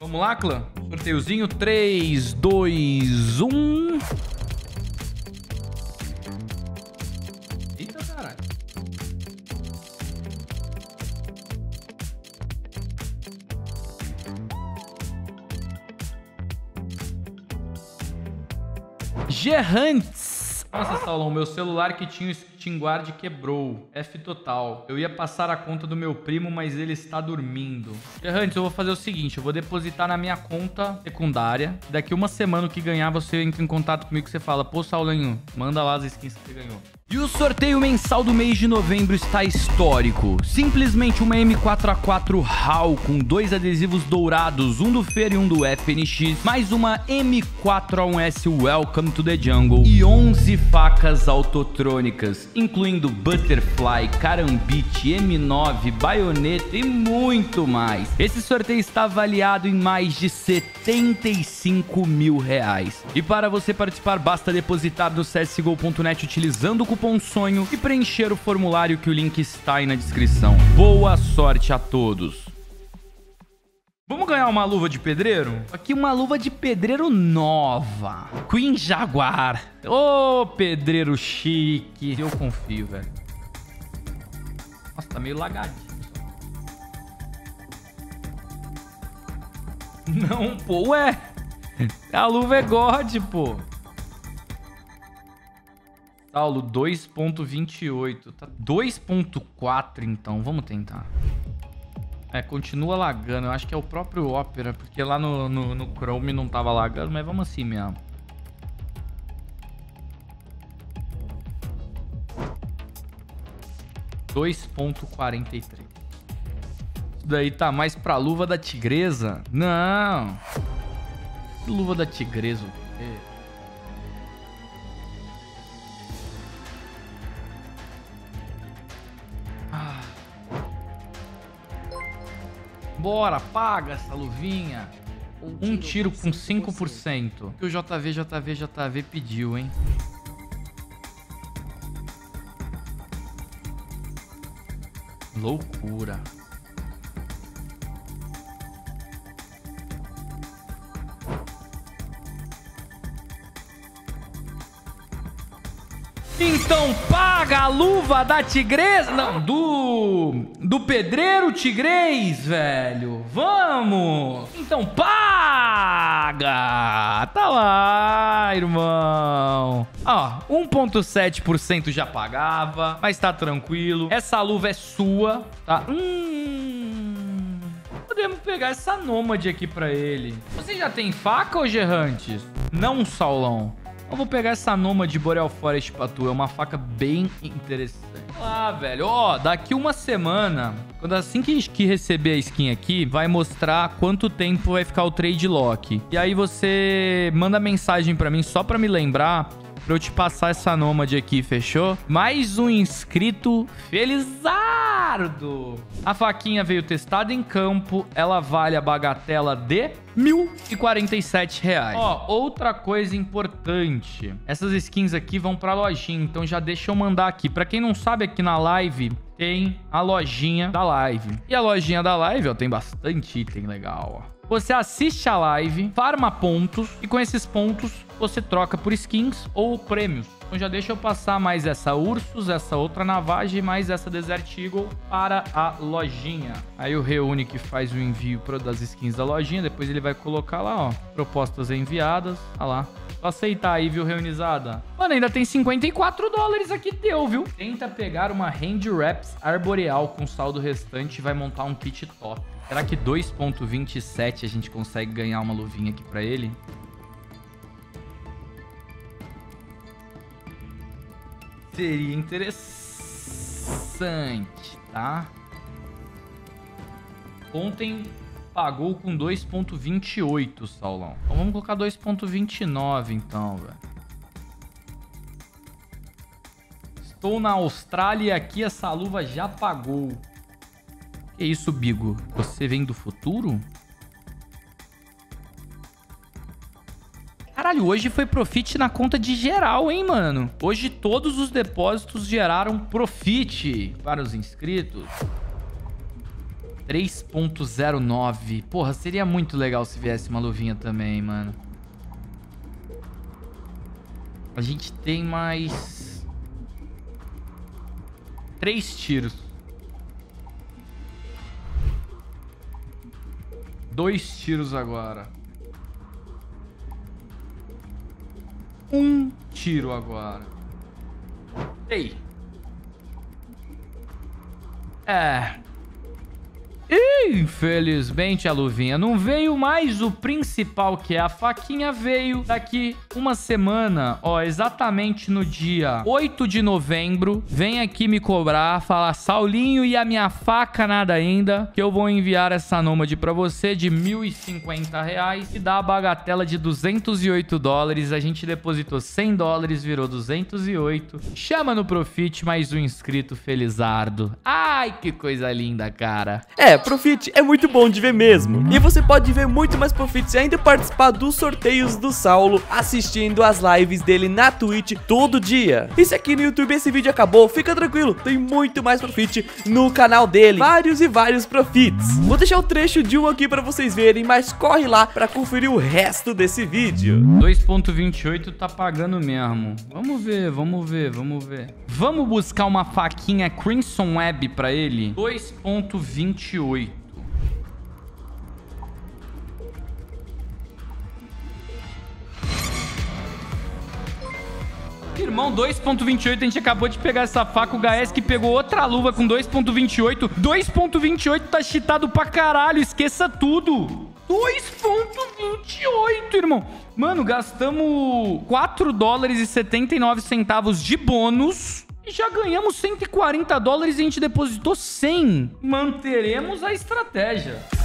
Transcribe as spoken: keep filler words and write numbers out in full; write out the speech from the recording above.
Vamos lá, clã? Sorteiozinho. três, dois, um. Eita, caralho. Gerrants. Nossa, Saulão, meu celular que tinha o Steam Guard quebrou. F total. Eu ia passar a conta do meu primo, mas ele está dormindo. Gerrants, eu vou fazer o seguinte, eu vou depositar na minha conta secundária. Daqui uma semana que ganhar, você entra em contato comigo e você fala, pô, Saulinho, manda lá as skins que você ganhou. E o sorteio mensal do mês de novembro está histórico. Simplesmente uma M quatro A quatro HAL com dois adesivos dourados, um do Fer e um do F N X, mais uma M quatro A um S Welcome to the Jungle e onze facas autotrônicas, incluindo Butterfly, Karambit, M nove, Baioneta e muito mais. Esse sorteio está avaliado em mais de setenta e cinco mil reais. E para você participar, basta depositar no C S G O ponto net utilizando o cupom sonho e preencher o formulário que o link está aí na descrição. Boa sorte a todos! Vamos ganhar uma luva de pedreiro? Aqui uma luva de pedreiro nova. Queen Jaguar. Ô, oh, pedreiro chique. Eu confio, velho. Nossa, tá meio lagadinho. Não, pô, ué. A luva é God, pô. Saulo, dois ponto vinte e oito. Tá dois ponto quatro, então. Vamos tentar. É, continua lagando. Eu acho que é o próprio Opera, porque lá no, no, no Chrome não tava lagando, mas vamos assim mesmo. dois ponto quarenta e três. Isso daí tá mais pra luva da tigresa? Não. Que luva da tigresa? É. Bora, paga essa luvinha. Um tiro com cinco por cento. Que o J V, J V, J V pediu, hein? Loucura. Então paga a luva da tigresa. Não, do... Do pedreiro tigrês, velho. Vamos. Então paga. Tá lá, irmão. Ó, um ponto sete por cento já pagava. Mas tá tranquilo. Essa luva é sua, tá? Hum... Podemos pegar essa nômade aqui pra ele. Você já tem faca, ô Gerrantes? Não, Saulão. Eu vou pegar essa nômade Boreal Forest pra tu. É uma faca bem interessante. Ah, velho. Ó, daqui uma semana, quando assim que, que receber a skin aqui, vai mostrar quanto tempo vai ficar o trade lock. E aí você manda mensagem pra mim só pra me lembrar, pra eu te passar essa nômade aqui, fechou? Mais um inscrito felizardo. A faquinha veio testada em campo. Ela vale a bagatela de mil e quarenta e sete reais. Ó, outra coisa importante. Essas skins aqui vão pra lojinha, então já deixa eu mandar aqui. Pra quem não sabe, aqui na live tem a lojinha da live. E a lojinha da live, ó, tem bastante item legal, ó. Você assiste a live, farma pontos e com esses pontos você troca por skins ou prêmios. Então já deixa eu passar mais essa Ursus, essa outra Navage e mais essa Desert Eagle para a lojinha. Aí o Reúne que faz o envio das skins da lojinha, depois ele vai colocar lá, ó, propostas enviadas, olha lá. Só aceitar aí, viu, Reunizada? Mano, ainda tem cinquenta e quatro dólares aqui teu, viu? Tenta pegar uma Hand Wraps Arboreal com saldo restante e vai montar um kit top. Será que dois ponto vinte e sete a gente consegue ganhar uma luvinha aqui pra ele? Seria interessante, tá? Ontem pagou com dois ponto vinte e oito, Saulão. Então vamos colocar dois ponto vinte e nove, então, velho. Estou na Austrália e aqui essa luva já pagou. Que isso, Bigo? Você vem do futuro? Caralho, hoje foi profit na conta de geral, hein, mano? Hoje todos os depósitos geraram profit para os inscritos. três ponto zero nove. Porra, seria muito legal se viesse uma luvinha também, mano. A gente tem mais... Três tiros. Dois tiros agora. Um tiro agora. Ei. É. Infelizmente a luvinha não veio, mas o principal, que é a faquinha, veio daqui uma semana. Ó, exatamente no dia oito de novembro. Vem aqui me cobrar, falar: Saulinho, e a minha faca nada ainda, que eu vou enviar essa nômade pra você de mil e cinquenta reais e dá a bagatela de duzentos e oito dólares. A gente depositou cem dólares, virou duzentos e oito. Chama no Profit mais um inscrito felizardo. Ai, que coisa linda, cara. É, Profit é muito bom de ver mesmo. E você pode ver muito mais Profits e ainda participar dos sorteios do Saulo, assistindo as lives dele na Twitch todo dia. E se aqui no YouTube esse vídeo acabou, fica tranquilo, tem muito mais Profit no canal dele. Vários e vários Profits. Vou deixar o trecho de um aqui pra vocês verem, mas corre lá pra conferir o resto desse vídeo. dois ponto vinte e oito tá pagando mesmo. Vamos ver, vamos ver, vamos ver. Vamos buscar uma faquinha Crimson Web pra ele. dois ponto vinte e oito. Irmão, dois ponto vinte e oito, a gente acabou de pegar essa faca. O Gaesk pegou outra luva com dois ponto vinte e oito. dois ponto vinte e oito tá cheatado pra caralho, esqueça tudo. dois ponto vinte e oito, irmão. Mano, gastamos quatro dólares e setenta e nove centavos de bônus e já ganhamos cento e quarenta dólares e a gente depositou cem. Manteremos a estratégia.